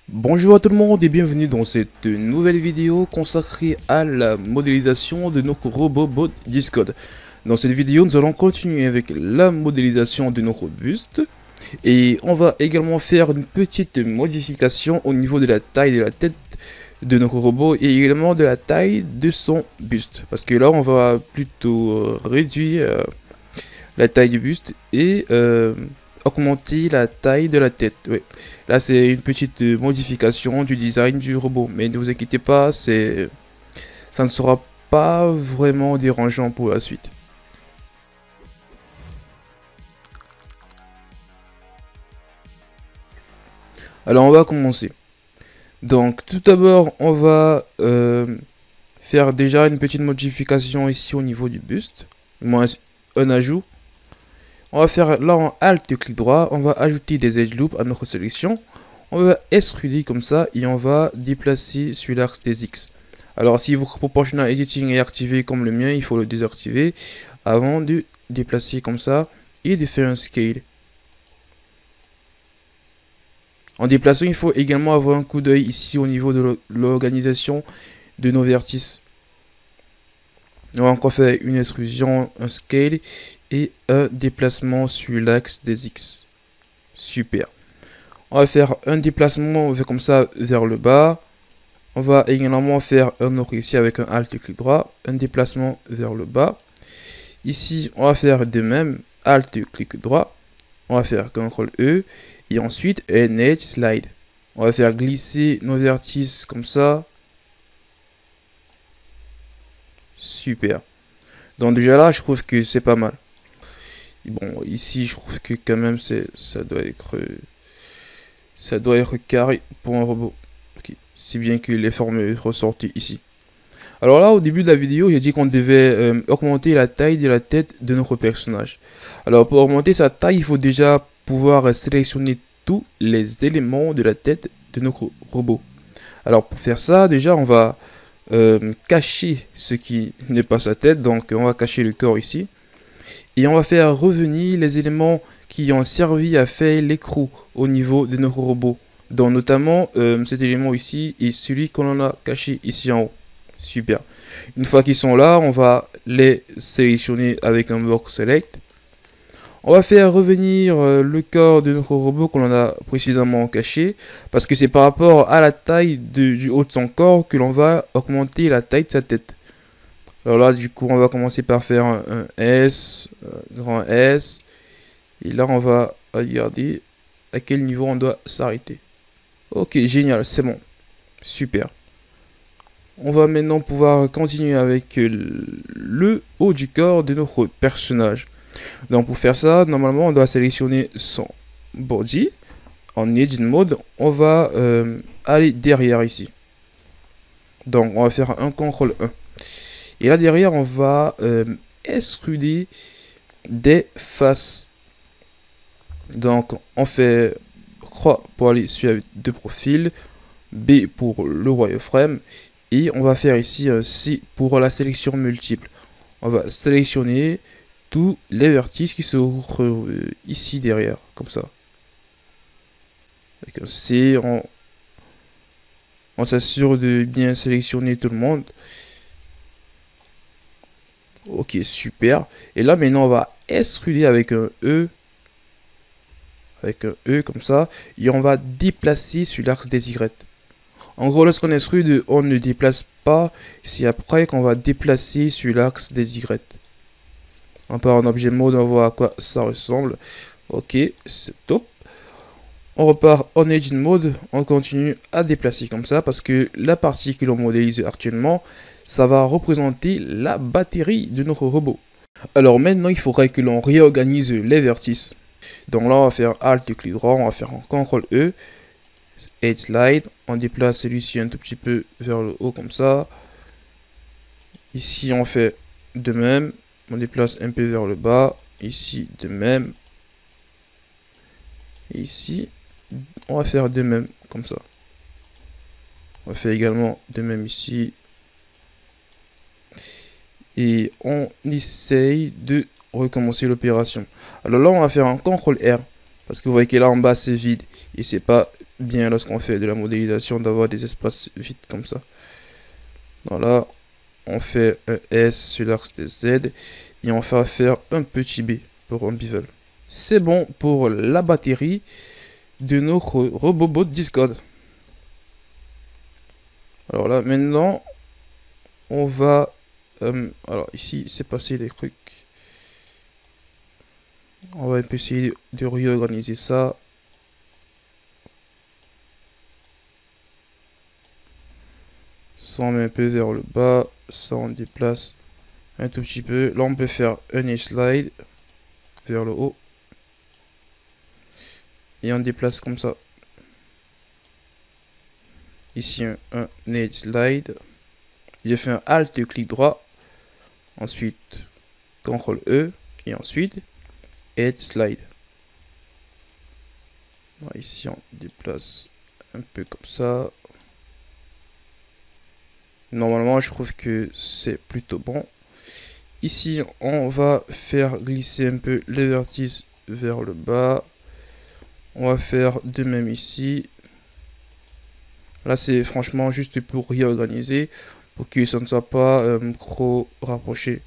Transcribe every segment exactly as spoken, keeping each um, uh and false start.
Bonjour à tout le monde et bienvenue dans cette nouvelle vidéo consacrée à la modélisation de notre robot bot Discord. Dans cette vidéo, nous allons continuer avec la modélisation de notre buste et on va également faire une petite modification au niveau de la taille de la tête de notre robot et également de la taille de son buste. Parce que là, on va plutôt euh, réduire euh, la taille du buste et euh, augmenter la taille de la tête. Oui. Là, c'est une petite euh, modification du design du robot. Mais ne vous inquiétez pas, c'est, ça ne sera pas vraiment dérangeant pour la suite. Alors, on va commencer. Donc, tout d'abord, on va euh, faire déjà une petite modification ici au niveau du buste. Moins un ajout. On va faire là en Alt clic droit, on va ajouter des edge loops à notre sélection. On va extruder comme ça et on va déplacer sur l'axe des X. Alors si votre proportional editing est activé comme le mien, il faut le désactiver avant de déplacer comme ça et de faire un scale. En déplaçant, il faut également avoir un coup d'œil ici au niveau de l'organisation de nos vertices. On va encore faire une extrusion, un scale et un déplacement sur l'axe des X. Super. On va faire un déplacement comme ça vers le bas. On va également faire un autre ici avec un Alt clic droit. Un déplacement vers le bas. Ici, on va faire de même. Alt clic droit. On va faire contrôle E. Et ensuite, un edge slide. On va faire glisser nos vertices comme ça. Super. Donc déjà là, je trouve que c'est pas mal. Bon, ici, je trouve que quand même, c'est, ça doit être, ça doit être carré pour un robot. Okay. Si bien que les formes ressortent ici. Alors là, au début de la vidéo, j'ai dit qu'on devait euh, augmenter la taille de la tête de notre personnage. Alors pour augmenter sa taille, il faut déjà pouvoir sélectionner tous les éléments de la tête de notre robot. Alors pour faire ça, déjà, on va euh, cacher ce qui n'est pas sa tête. Donc on va cacher le corps ici. Et on va faire revenir les éléments qui ont servi à faire l'écrou au niveau de notre robot. Donc notamment euh, cet élément ici et celui qu'on a caché ici en haut. Super. Une fois qu'ils sont là, on va les sélectionner avec un bloc select. On va faire revenir euh, le corps de notre robot qu'on a précédemment caché. Parce que c'est par rapport à la taille de, du haut de son corps que l'on va augmenter la taille de sa tête. Alors là, du coup, on va commencer par faire un, un S, un grand S. Et là, on va regarder à quel niveau on doit s'arrêter. Ok, génial, c'est bon. Super. On va maintenant pouvoir continuer avec le haut du corps de notre personnage. Donc pour faire ça, normalement, on doit sélectionner son body. En Edit Mode, on va euh, aller derrière ici. Donc on va faire un contrôle un. Et là derrière, on va euh, extruder des faces. Donc on fait croix pour aller sur deux profils, B pour le wireframe, et on va faire ici un C pour la sélection multiple. On va sélectionner tous les vertices qui se trouvent ici derrière, comme ça. Avec un C, on, on s'assure de bien sélectionner tout le monde. Ok, super. Et là, maintenant, on va extruder avec un E. Avec un E, comme ça. Et on va déplacer sur l'axe des Y. En gros, lorsqu'on extrude, on ne déplace pas. C'est après qu'on va déplacer sur l'axe des Y. On part en objet mode, on voit à quoi ça ressemble. Ok, c'est top. On repart en Edit Mode, on continue à déplacer comme ça parce que la partie que l'on modélise actuellement, ça va représenter la batterie de notre robot. Alors maintenant, il faudrait que l'on réorganise les vertices. Donc là, on va faire Alt clic droit, on va faire un contrôle E, Edge Slide, on déplace celui-ci un tout petit peu vers le haut comme ça. Ici, on fait de même, on déplace un peu vers le bas, ici de même. Et ici, on va faire de même, comme ça. On va faire également de même ici. Et on essaye de recommencer l'opération. Alors là, on va faire un contrôle R. Parce que vous voyez que là en bas, c'est vide. Et c'est pas bien lorsqu'on fait de la modélisation d'avoir des espaces vides comme ça. Donc là, on fait un S sur l'axe des Z et on va faire un petit B pour un bevel. C'est bon pour la batterie de notre robot Discord. Alors là, maintenant, on va... Euh, alors ici, c'est passé des trucs. On va un peu essayer de réorganiser ça. Ça, on met un peu vers le bas. Ça, on déplace un tout petit peu. Là, on peut faire un edge slide vers le haut. Et on déplace comme ça. Ici, un, un edge slide. J'ai fait un Alt, clic droit. Ensuite, contrôle E. Et ensuite, edge slide. Voilà, ici, on déplace un peu comme ça. Normalement, je trouve que c'est plutôt bon. Ici, on va faire glisser un peu les vertices vers le bas. On va faire de même ici. Là, c'est franchement juste pour réorganiser, pour que ça ne soit pas euh, trop rapproché.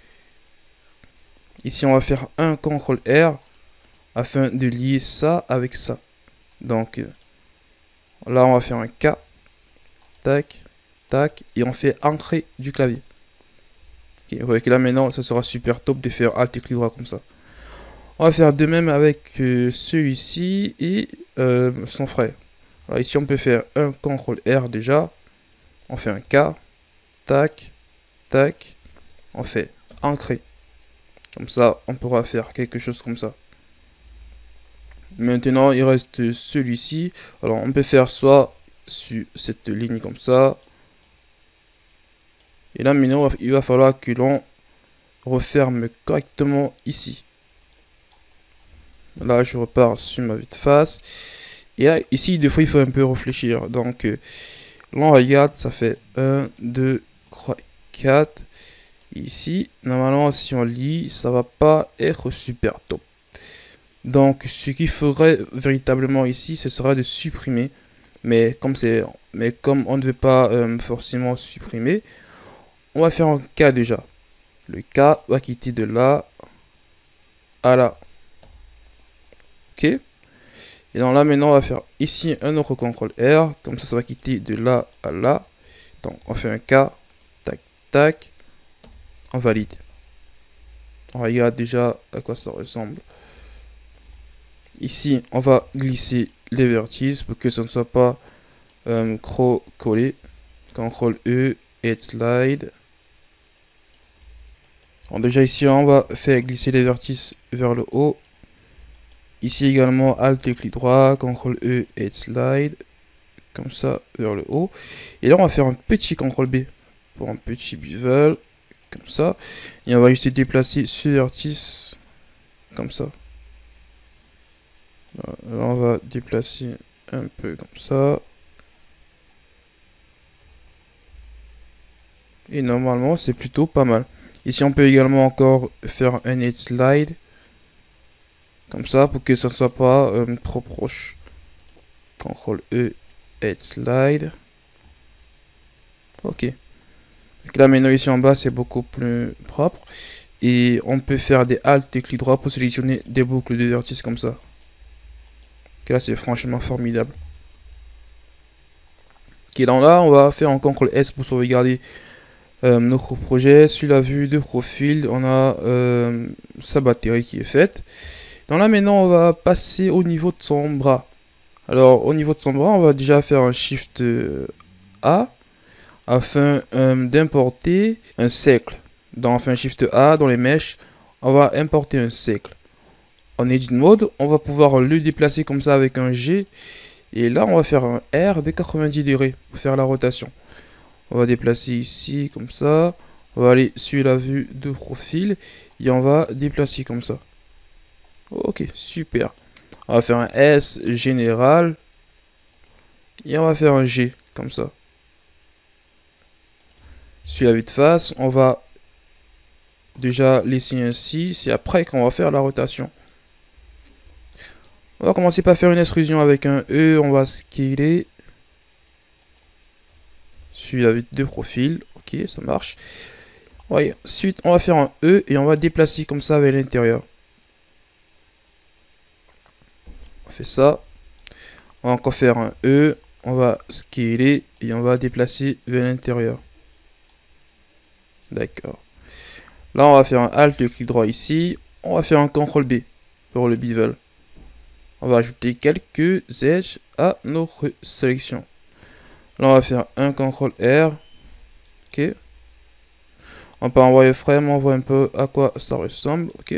Ici, on va faire un contrôle R afin de lier ça avec ça. Donc, là, on va faire un K. Tac, tac. Et on fait entrée du clavier. Okay, vous voyez que là, maintenant, ça sera super top de faire Alt et clic droit comme ça. On va faire de même avec euh, celui-ci et euh, son frère. Alors ici, on peut faire un contrôle R déjà. On fait un K. Tac, tac. On fait ancrer. Comme ça, on pourra faire quelque chose comme ça. Maintenant, il reste celui-ci. Alors, on peut faire soit sur cette ligne comme ça. Et là, maintenant, il va falloir que l'on referme correctement ici. Là, je repars sur ma vue de face. Et là, ici, des fois, il faut un peu réfléchir. Donc, euh, là, on regarde, ça fait un, deux, trois, quatre. Ici, normalement, si on lit, ça va pas être super top. Donc, ce qu'il faudrait véritablement ici, ce sera de supprimer. Mais comme c'est, mais comme on ne veut pas euh, forcément supprimer, on va faire un K déjà. Le K va quitter de là à là. Ok. Et donc là, maintenant, on va faire ici un autre contrôle R. Comme ça, ça va quitter de là à là. Donc, on fait un K. Tac, tac. On valide. On regarde déjà à quoi ça ressemble. Ici, on va glisser les vertices pour que ça ne soit pas euh, trop collé. contrôle E, Edge Slide. Bon, déjà ici, on va faire glisser les vertices vers le haut. Ici également, Alt et clic droit, contrôle E, Edge Slide. Comme ça, vers le haut. Et là, on va faire un petit contrôle B pour un petit bevel. Comme ça. Et on va juste déplacer ce vertice. Comme ça. Là, on va déplacer un peu comme ça. Et normalement, c'est plutôt pas mal. Ici, on peut également encore faire un edge slide. Comme ça, pour que ça ne soit pas euh, trop proche. contrôle E, edge slide. Ok. Donc là, maintenant, ici en bas, c'est beaucoup plus propre. Et on peut faire des Alt et clic droit pour sélectionner des boucles de vertices comme ça. Donc là, c'est franchement formidable. Ok, donc là, on va faire un contrôle S pour sauvegarder Euh, notre projet. Sur la vue de profil, on a euh, sa batterie qui est faite. Donc là maintenant, on va passer au niveau de son bras. Alors au niveau de son bras, on va déjà faire un Shift A afin euh, d'importer un cercle. Donc on fait un Shift A dans les mèches, on va importer un cercle. En Edit Mode, on va pouvoir le déplacer comme ça avec un G. Et là, on va faire un R de quatre-vingt-dix degrés pour faire la rotation. On va déplacer ici, comme ça. On va aller sur la vue de profil. Et on va déplacer comme ça. Ok, super. On va faire un S général. Et on va faire un G, comme ça. Sur la vue de face, on va déjà laisser ainsi. C'est après qu'on va faire la rotation. On va commencer par faire une extrusion avec un E. On va scaler. Celui avec deux profils. Ok, ça marche. Ouais, ensuite, on va faire un E et on va déplacer comme ça vers l'intérieur. On fait ça. On va encore faire un E. On va scaler et on va déplacer vers l'intérieur. D'accord. Là, on va faire un Alt, clic droit ici. On va faire un contrôle B pour le bevel. On va ajouter quelques edges à notre sélection. Là, on va faire un contrôle R. Ok. On peut envoyer frame, on voit un peu à quoi ça ressemble. Ok.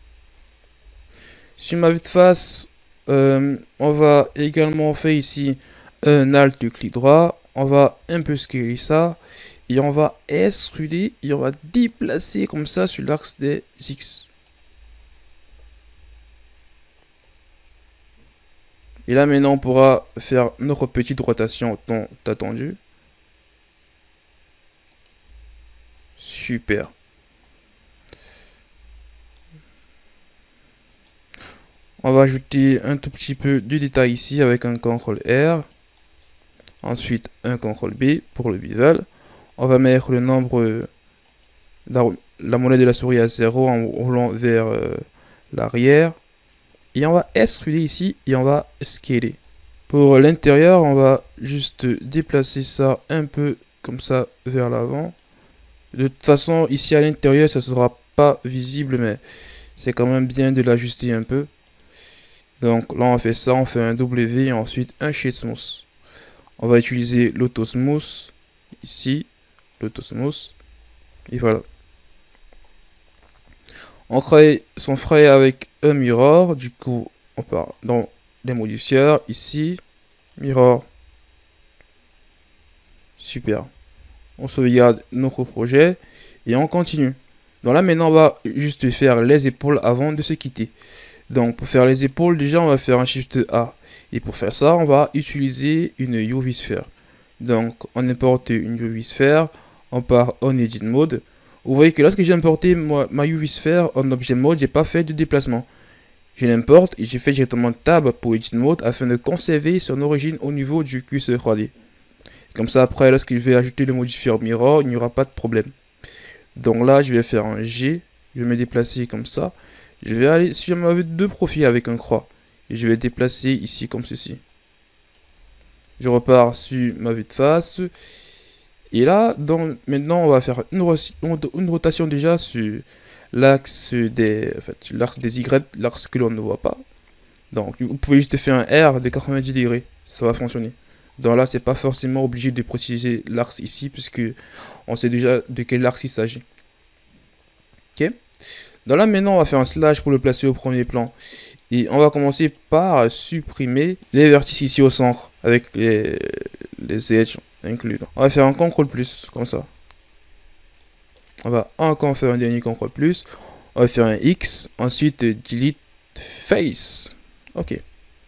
Sur ma vue de face, euh, on va également faire ici un Alt, clic droit. On va un peu scaler ça. Et on va extruder et on va déplacer comme ça sur l'axe des X. Et là maintenant on pourra faire notre petite rotation tant attendue. Super. On va ajouter un tout petit peu de détail ici avec un contrôle R. Ensuite un contrôle B pour le bevel. On va mettre le nombre, la, la monnaie de la souris à zéro en roulant vers euh, l'arrière. Et on va extruder ici et on va scaler. Pour l'intérieur, on va juste déplacer ça un peu comme ça vers l'avant. De toute façon, ici à l'intérieur, ça ne sera pas visible, mais c'est quand même bien de l'ajuster un peu. Donc là, on fait ça, on fait un W et ensuite un Shade Smooth. On va utiliser l'Auto Smooth ici. L'Auto Smooth. Et voilà. On crée son fray avec un mirror. Du coup, on part dans les modifieurs. Ici, mirror. Super. On sauvegarde notre projet et on continue. Donc là, maintenant, on va juste faire les épaules avant de se quitter. Donc, pour faire les épaules, déjà, on va faire un Shift A. Et pour faire ça, on va utiliser une U V Sphere. Donc, on importe une U V Sphere. On part en Edit Mode. Vous voyez que lorsque j'ai importé ma, ma U V Sphere en Objet Mode, j'ai pas fait de déplacement. Je l'importe et j'ai fait directement Tab pour Edit Mode afin de conserver son origine au niveau du curseur trois D. Comme ça, après, lorsque je vais ajouter le modifier Mirror, il n'y aura pas de problème. Donc là, je vais faire un G. Je vais me déplacer comme ça. Je vais aller sur ma vue de profil avec un croix. Et je vais déplacer ici comme ceci. Je repars sur ma vue de face. Et là, donc, maintenant, on va faire une, une rotation déjà sur l'axe des, en fait, l'axe des Y, l'axe que l'on ne voit pas. Donc, vous pouvez juste faire un R de quatre-vingt-dix degrés. Ça va fonctionner. Donc là, c'est pas forcément obligé de préciser l'axe ici, puisque on sait déjà de quel axe il s'agit. Ok. Donc là, maintenant, on va faire un slash pour le placer au premier plan. Et on va commencer par supprimer les vertices ici au centre, avec les, les edges inclus. On va faire un contrôle plus, comme ça. On va encore faire un dernier contrôle plus. On va faire un X, ensuite delete face. Ok.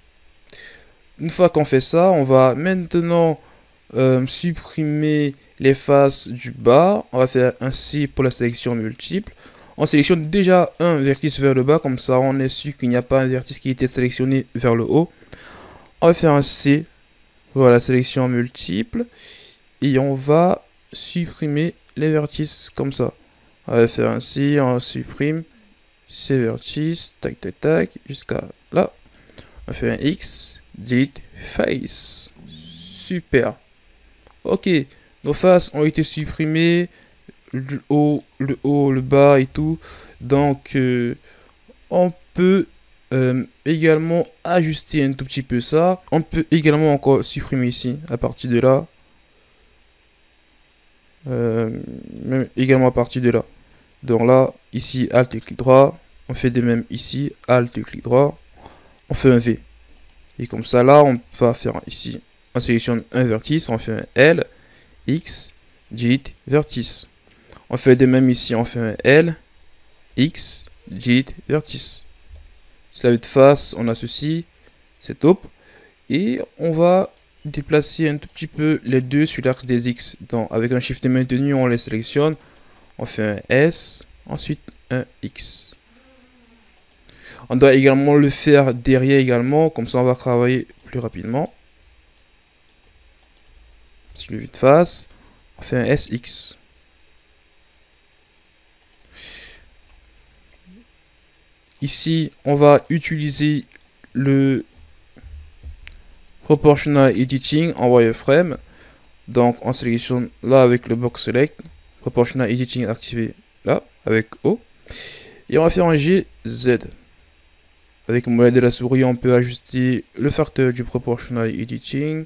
Une fois qu'on fait ça, on va maintenant euh, supprimer les faces du bas. On va faire un C pour la sélection multiple. On sélectionne déjà un vertice vers le bas, comme ça on est sûr qu'il n'y a pas un vertice qui a été sélectionné vers le haut. On va faire un C pour la sélection multiple. Et on va supprimer les vertices comme ça. On va faire un C, on supprime ces vertices, tac tac tac, jusqu'à là. On fait un X, delete face. Super. Ok, nos faces ont été supprimées. Le haut, le haut, le bas et tout. Donc, euh, on peut euh, également ajuster un tout petit peu ça. On peut également encore supprimer ici, à partir de là. Euh, même également à partir de là. Donc là, ici, Alt et clic droit. On fait de même ici, Alt et clic droit. On fait un V. Et comme ça, là, on va faire ici. On sélectionne un vertice, on fait un L, X, delete, vertice. On fait de même ici, on fait un L, X, delete, vertice. Sur la vue de face, on a ceci, c'est top. Et on va déplacer un tout petit peu les deux sur l'axe des X. Donc, avec un Shift maintenu, on les sélectionne. On fait un S, ensuite un X. On doit également le faire derrière également, comme ça on va travailler plus rapidement. Sur le vue de face, on fait un S X. Ici, on va utiliser le Proportional Editing en wireframe. Donc, on sélectionne là avec le Box Select. Proportional Editing activé là, avec O. Et on va faire un G Z. Avec le mollet de la souris, on peut ajuster le facteur du Proportional Editing.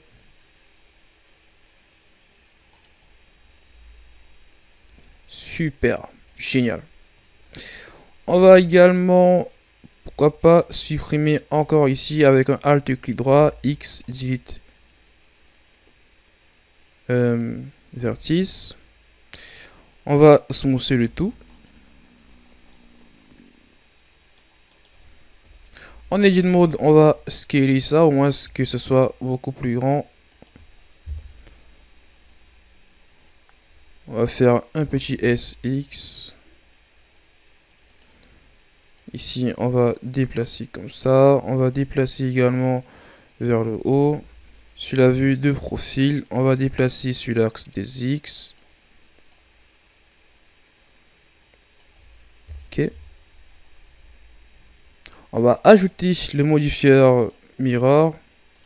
Super, génial. On va également, pourquoi pas, supprimer encore ici avec un Alt clic droit, X, delete, euh, vertice. On va smoother le tout. En edit mode, on va scaler ça, au moins que ce soit beaucoup plus grand. On va faire un petit S X. Ici, on va déplacer comme ça. On va déplacer également vers le haut. Sur la vue de profil, on va déplacer sur l'axe des X. Ok. On va ajouter le modifieur mirror.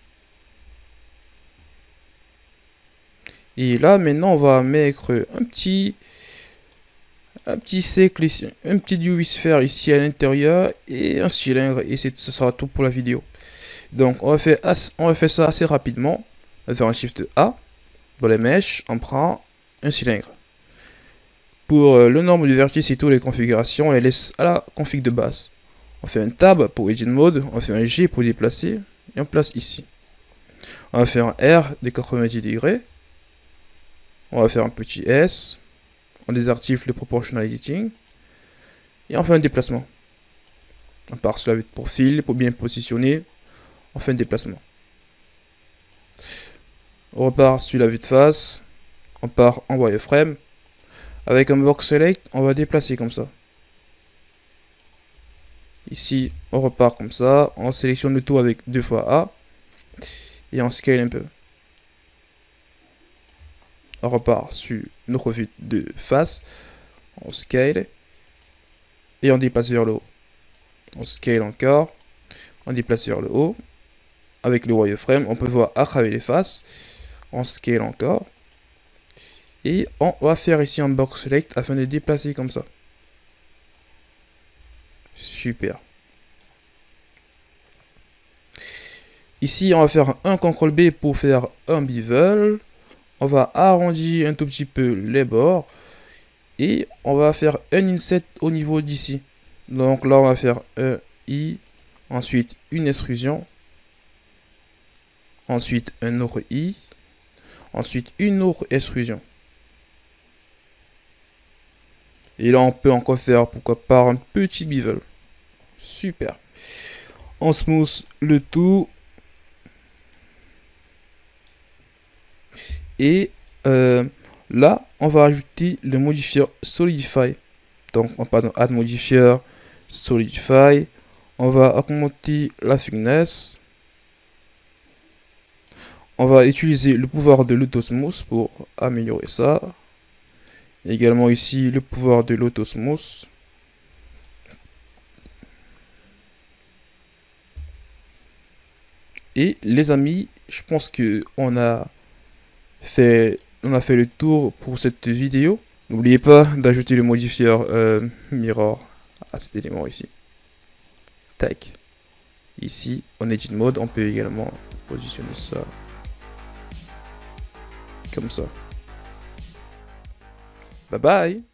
Et là, maintenant, on va mettre un petit... Un petit cercle ici, un petit U V sphère ici à l'intérieur et un cylindre, et ce sera tout pour la vidéo. Donc on va faire, on va faire ça assez rapidement. On va faire un Shift A, dans les mèches, on prend un cylindre. Pour euh, le nombre du vertice et toutes les configurations, on les laisse à la config de base. On fait un Tab pour Edit Mode, on fait un G pour déplacer, et on place ici. On va faire un R de quatre-vingt-dix degrés. On va faire un petit S. On désactive le Proportional Editing. Et on fait un déplacement. On part sur la vue de profil pour bien positionner. On fait un déplacement. On repart sur la vue de face. On part en wireframe. Avec un Box Select, on va déplacer comme ça. Ici, on repart comme ça. On sélectionne le tout avec deux fois A. Et on scale un peu. On repart sur notre vue de face, on scale et on déplace vers le haut. On scale encore, on déplace vers le haut. Avec le wireframe, on peut voir à travers les faces. On scale encore et on va faire ici un box select afin de déplacer comme ça. Super. Ici, on va faire un contrôle B pour faire un bevel. On va arrondir un tout petit peu les bords. Et on va faire un inset au niveau d'ici. Donc là, on va faire un I. Ensuite, une extrusion. Ensuite, un autre I. Ensuite, une autre extrusion. Et là, on peut encore faire, pourquoi pas, un petit bevel. Super. On smooth le tout. Et euh, là, on va ajouter le modifieur Solidify. Donc, on part dans Add Modifier, Solidify. On va augmenter la thickness. On va utiliser le pouvoir de l'Autosmooth pour améliorer ça. Et également ici, le pouvoir de l'Autosmooth. Et les amis, je pense que on a fait, on a fait le tour pour cette vidéo. N'oubliez pas d'ajouter le modifieur euh, mirror à cet élément ici. Tac. Ici, en edit mode, on peut également positionner ça comme ça. Bye bye.